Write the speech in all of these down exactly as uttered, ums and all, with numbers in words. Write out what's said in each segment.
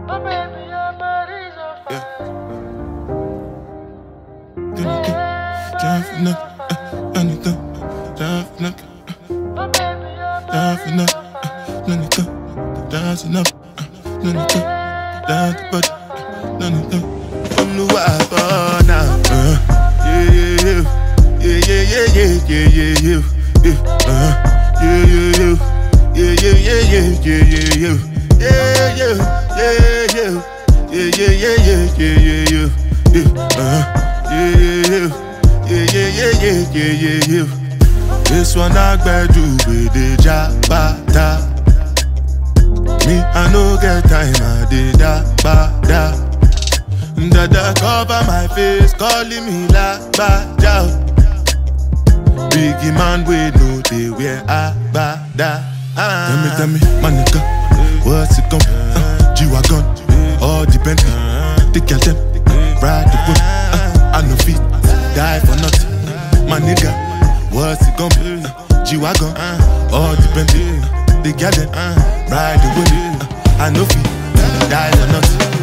This one I better do with the jabata. Me, I no get time, I did da ba da. Dada cover my face, calling me la ba da. Biggie man, we know they wear a ba da. Tell me, tell me, my nigga, what's it gon' be? Uh, G-Wagon, all the Bentley, the girl them, ride the whip. Uh, I no feet, die for nothing. My nigga, what's it gon' be? Uh, G-Wagon, all the Bentley, the girl them, ride the whip. Uh, I no feet, die for nothing.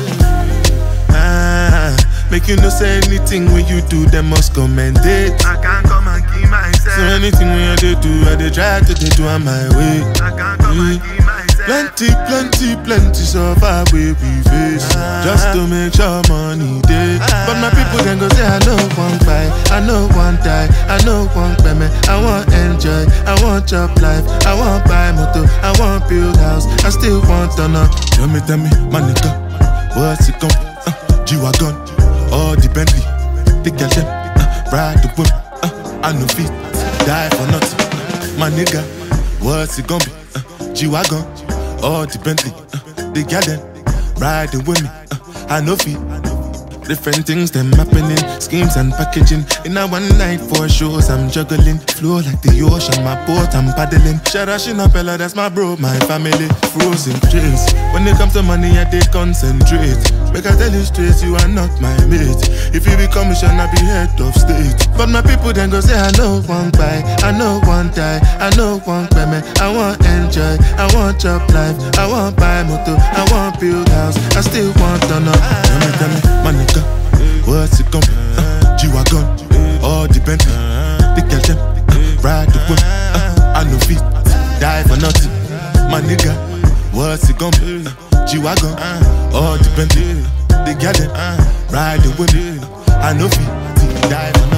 Ah, make you no say anything when you do, they must commendate. I can't come and keep myself. So anything when you do, I they try to they do on my way. I can't come and keep myself. Plenty, plenty, plenty so far we we face ah. Just to make sure money day ah. But my people then go say I know one buy, I know one die, I know one payment. I want enjoy, I want job life, I want buy motor, I want build house, I still want to know. Tell me, tell me, my nigga, what's it gon' be? Uh, G-Wagon, all the Bentley, the girl them, uh, ride the whip. uh, I no feet, die for nothing. My nigga, what's it gon' be? Uh, G-Wagon, all the Bentley, uh, the girl them, riding with me. uh, I no feet. Different things them happening, schemes and packaging. In a one night for shows I'm juggling. Flow like the ocean, my boat I'm paddling. Sharashina Bella, that's my bro, my family. Frozen dreams. When it comes to money, I they concentrate. Make I tell you straight, you are not my mate. If you be commission, I be head of state. But my people then go say I know one buy, I know one die, I know one payment. I want enjoy, I want job life, I want buy motor, I want build house, I still want to know. Tell me, tell me, my nigga, what's it gon' be? Uh, G-Wagon, all the Bentley, the girl them, uh, ride the whip. uh, I no feet, die for nothing. My nigga, what's it gon' be? Uh, G-Wagon, all the Bentley, the girl them, uh, ride the whip. I no feet, die for nothing.